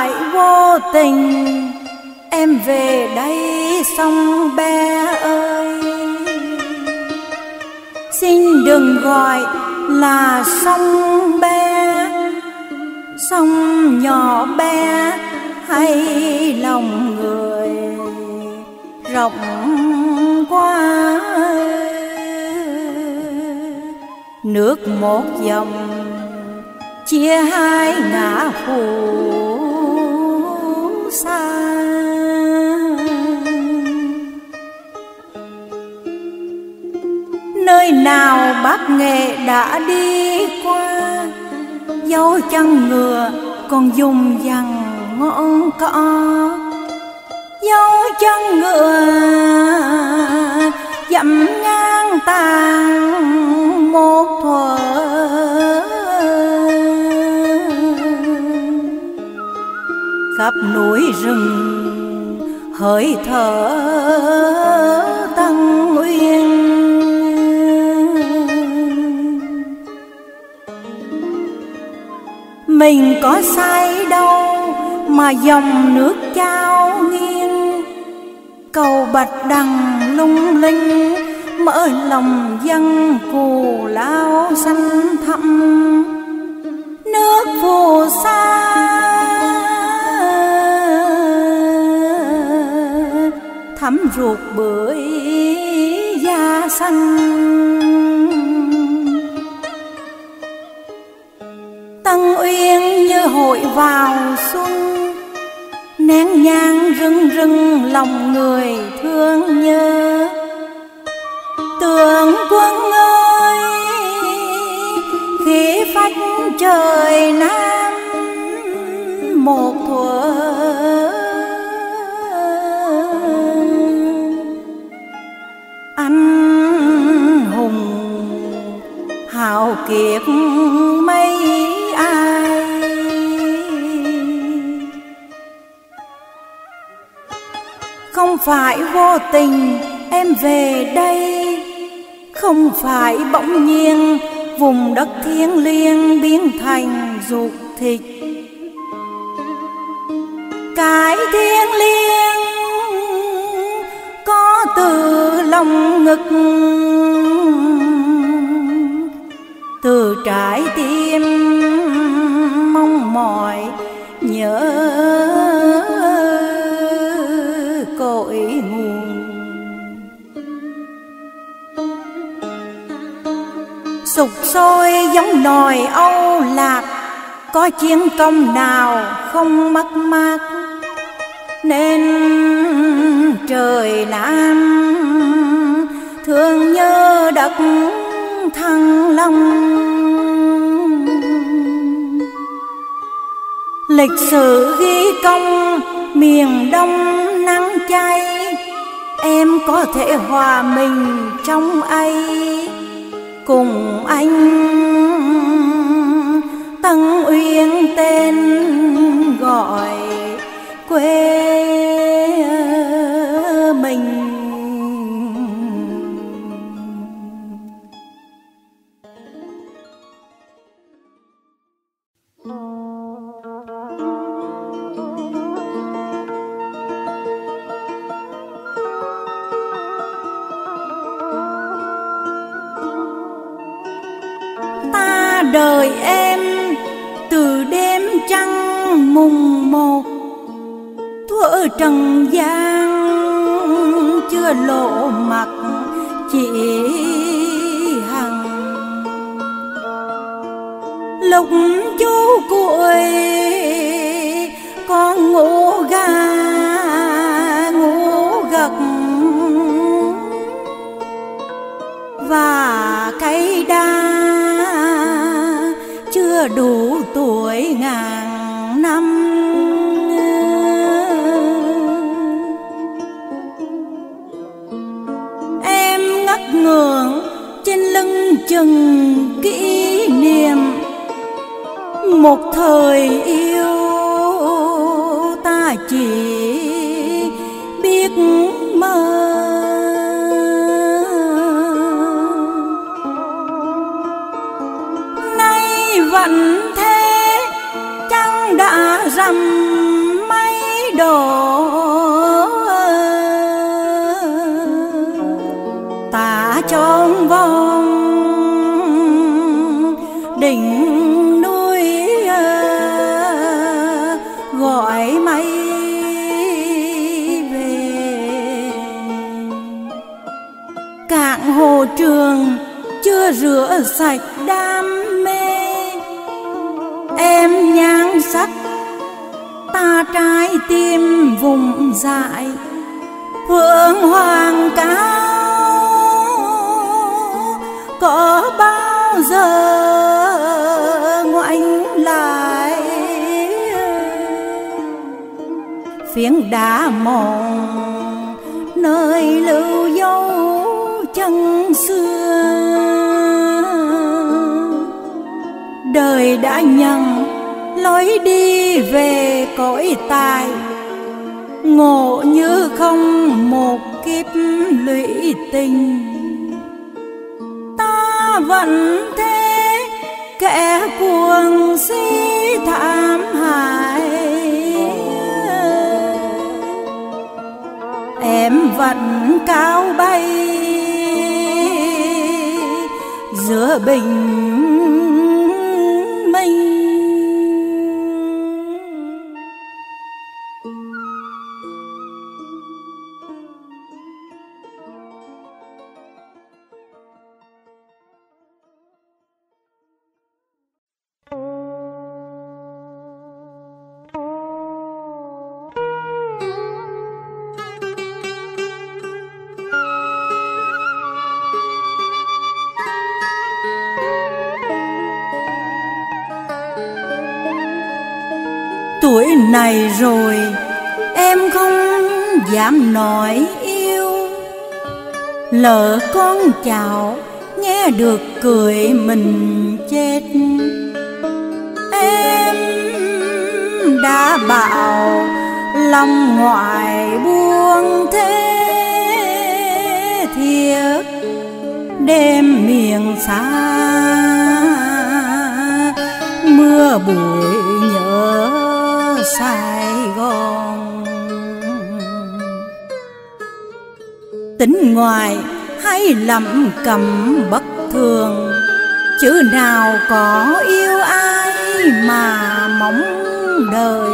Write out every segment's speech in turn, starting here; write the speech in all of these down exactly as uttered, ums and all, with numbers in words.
phải vô tình em về đây sông Bé ơi. Xin đừng gọi là sông Bé, sông nhỏ bé hay lòng người rộng quá. Nước một dòng chia hai ngã phù xa. Nơi nào Bác Nghệ đã đi qua, dấu chân ngựa còn dùng dằn ngọn cỏ. Dấu chân ngựa dặm ngang tàn một thuở. Khắp núi rừng hơi thở Tân Uyên. Mình có sai đâu mà dòng nước trao nghiêng. Cầu Bạch Đằng lung linh mở lòng dân cù lao xanh thẳm. Nước phù sa thấm ruột bưởi da xanh. Tân Uyên như hội vào xuân, nén nhang rưng rưng lòng người thương nhớ. Tướng quân ơi, khi phách trời Nam một thuở. Anh hùng hào kiệt mấy ai. Không phải vô tình em về đây, không phải bỗng nhiên vùng đất thiêng liêng biến thành ruột thịt. Cái thiêng liêng có từ lòng ngực, từ trái tim mong mỏi nhớ cội nguồn. Sục sôi giống nòi Âu Lạc, có chiến công nào không mất mát. Nên trời Nam thương nhớ đất Thăng Long. Lịch sử ghi công miền Đông nắng cháy, em có thể hòa mình trong ấy. Cùng anh Tân Uyên tên gọi quê mình. Ta đời em từ đêm trăng mùng một, thuở trần gian chưa lộ mặt chị Hằng. Lúc chú cuội con ngủ gà ngủ gật, và cây đa chưa đủ tuổi ngàn năm. Em ngất ngưỡng trên lưng chừng kỷ niệm một thời yêu ta chỉ biết mơ. Nay vẫn thế trăng đã rằm gọi mây về. Cạn hồ trường chưa rửa sạch đam mê, em nhan sắc ta trái tim vùng dại. Phượng hoàng cao có bao giờ ngoảnh lại, phiến đá mòn nơi lưu dấu chân xưa. Đời đã nhận lối đi về cõi tài, ngộ như không một kiếp lụy tình. Ta vẫn thế kẻ cuồng si thảm hại, em vẫn cao bay giữa bình minh. Tuổi này rồi em không dám nói yêu, lỡ con chào nghe được cười mình chết. Em đã bảo lòng ngoại buông thế thiệt, đêm miền xa mưa bụi nhớ Sài Gòn. Tính ngoài hay lẩm cẩm bất thường, chữ nào có yêu ai mà mong đợi.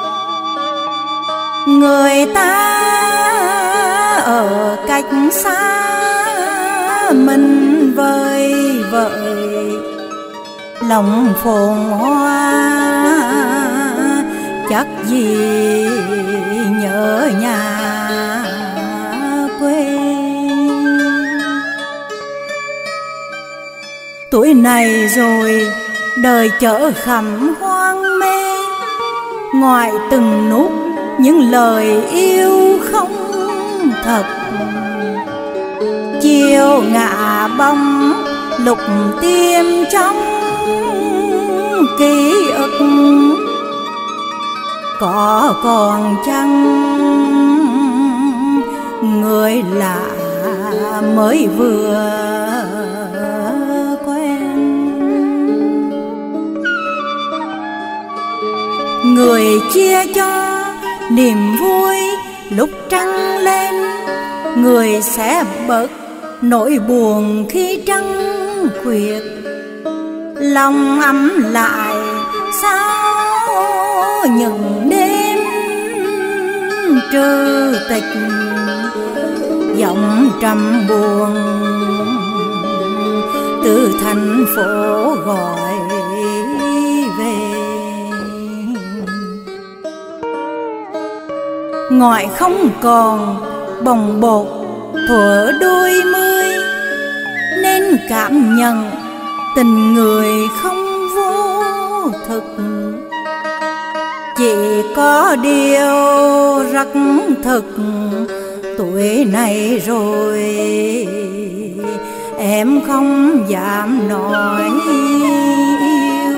Người ta ở cách xa mình vời vợi, lòng phồn hoa chắc gì nhớ nhà quê. Tuổi này rồi đời chở khẩm hoang mê, ngoài từng nút những lời yêu không thật. Chiều ngả bóng lục tiêm trong ký ức, có còn chăng người lạ mới vừa quen. Người chia cho niềm vui lúc trăng lên, người sẽ bớt nỗi buồn khi trăng khuyết. Lòng ấm lại sao những đêm trừ tịch, giọng trầm buồn từ thành phố gọi về. Ngoại không còn bồng bột thuở đôi mươi, nên cảm nhận tình người không vô thực. Chỉ có điều rất thực, tuổi này rồi em không dám nói yêu.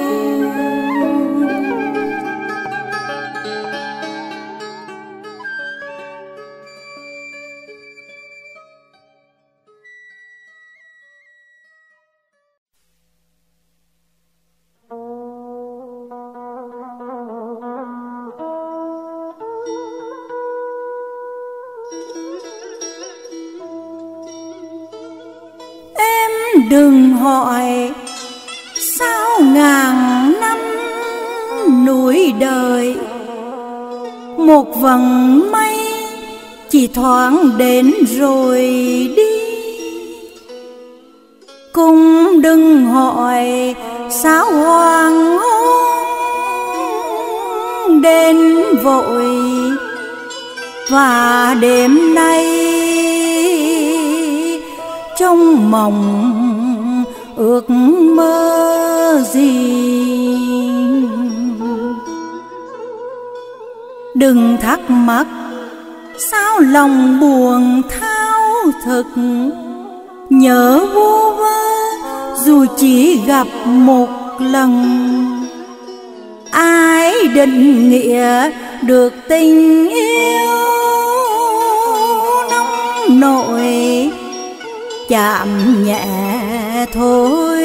Đừng hỏi sao ngàn năm núi đời một vầng mây chỉ thoáng đến rồi đi. Cũng đừng hỏi sao hoàng hôn đến vội, và đêm nay trong mộng ước mơ gì. Đừng thắc mắc sao lòng buồn thao thức, nhớ vô vơ dù chỉ gặp một lần. Ai định nghĩa được tình yêu nóng nổi, chạm nhẹ thôi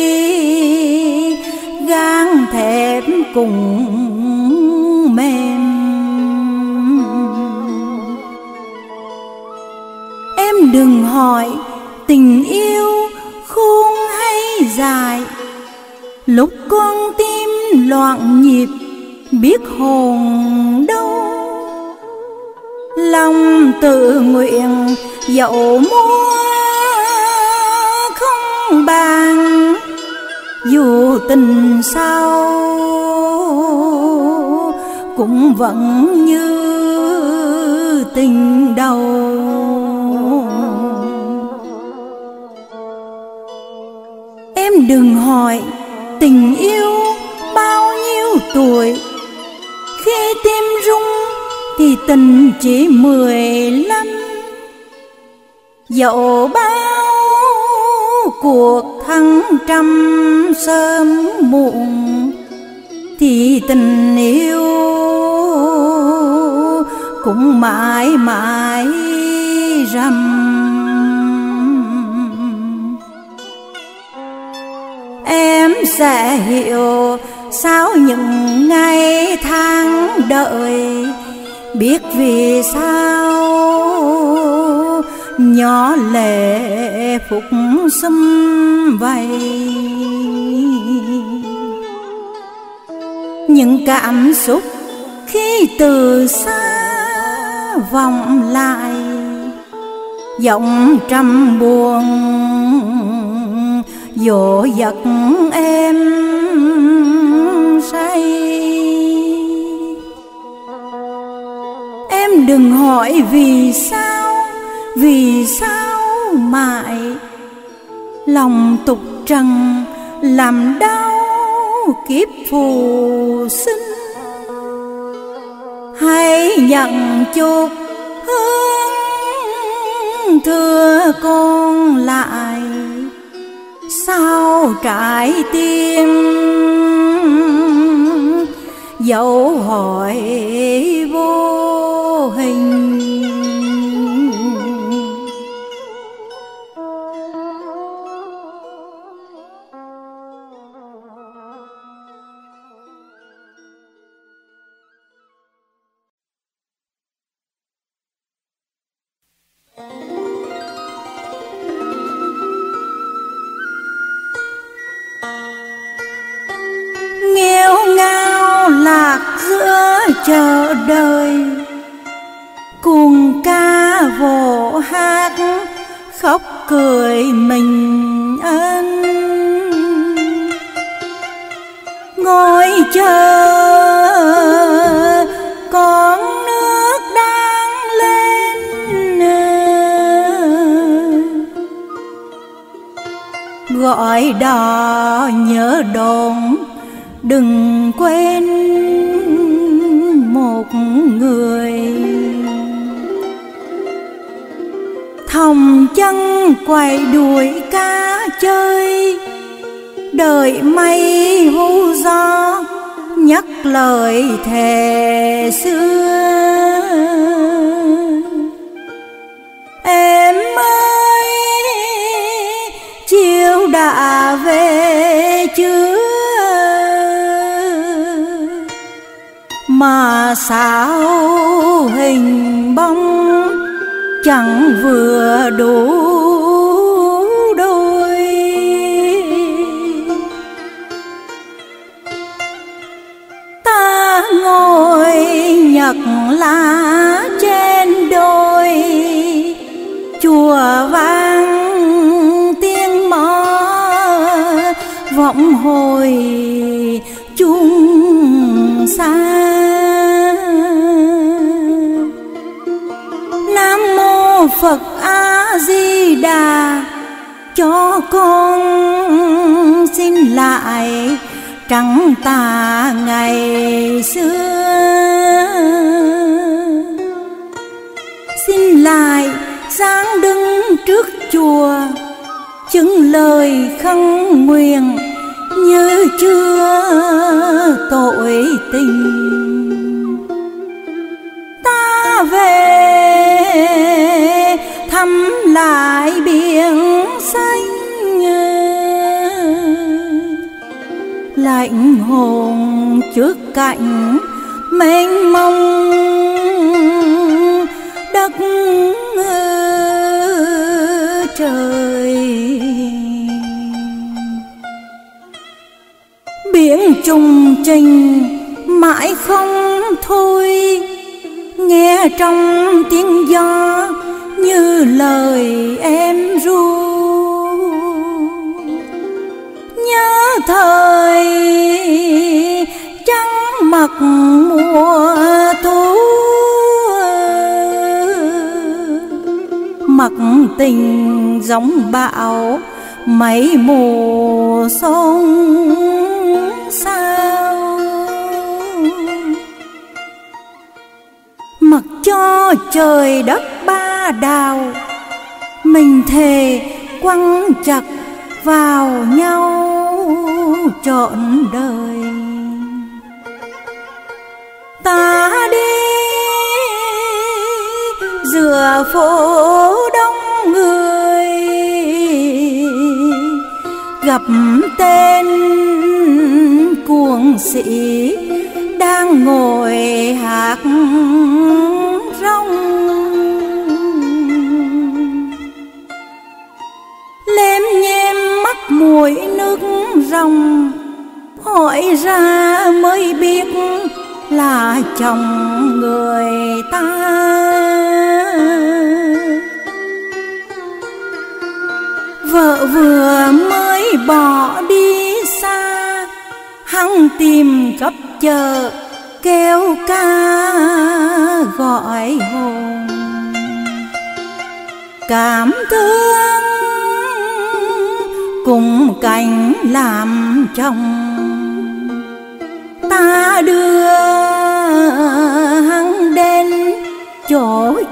gang thép cùng mềm. Em đừng hỏi tình yêu khôn hay dài, lúc con tim loạn nhịp biết hồn đâu. Lòng tự nguyện dẫu mua không bàn, dù tình sao cũng vẫn như tình đầu. Em đừng hỏi tình yêu bao nhiêu tuổi, khi tim rung thì tình chỉ mười lăm. Dẫu bao cuộc thăng trăm sớm muộn, thì tình yêu cũng mãi mãi rằm. Em sẽ hiểu sao những ngày tháng đợi, biết vì sao nhỏ lệ phục sum vầy. Những cảm xúc khi từ xa vọng lại, giọng trầm buồn dỗ dật em say. Em đừng hỏi vì sao, vì sao mãi lòng tục trần làm đau kiếp phù sinh. Hãy nhận chút hương thưa con lại, sao trái tim dấu hỏi vô hình. Nghêu ngao lạc giữa chợ đời, cuồng ca vỗ hát khóc cười mình ân. Ngồi chờ con nước đang lên, gọi đò nhớ đồn đừng quên một người. Thòng chân quay đuổi cá chơi, đợi mây hú gió nhắc lời thề xưa. Em ơi chiều đã về chưa, mà sao hình bóng chẳng vừa đủ đôi. Ta ngồi nhờ nhật lá trên đồi, chùa vang tiếng mõ vọng hồi chung xa. Nam mô Phật A Di Đà, cho con xin lại trắng tà ngày xưa. Xin lại dáng đứng trước chùa, chứng lời khấn nguyện như chưa tội tình. Ta về thăm lại biển xanh, lạnh hồn trước cảnh mênh mông đất trời. Biển trùng trình mãi không thôi, nghe trong tiếng gió như lời em ru. Nhớ thời trắng mặc mùa thu, mặc tình giông bão mấy mùa sông sao. Mặc cho trời đất ba đào, mình thề quăng chặt vào nhau trọn đời. Ta đi giữa phố đông người, gặp tên cuồng sĩ đang ngồi hát rong. Lem nhem mắt mũi nước ròng, hỏi ra mới biết là chồng người ta. Vợ vừa mới bỏ đi xa, hắn tìm khắp chợ kêu ca gọi hồn. Cảm thương cùng cảnh làm chồng, ta đưa hắn đến chỗ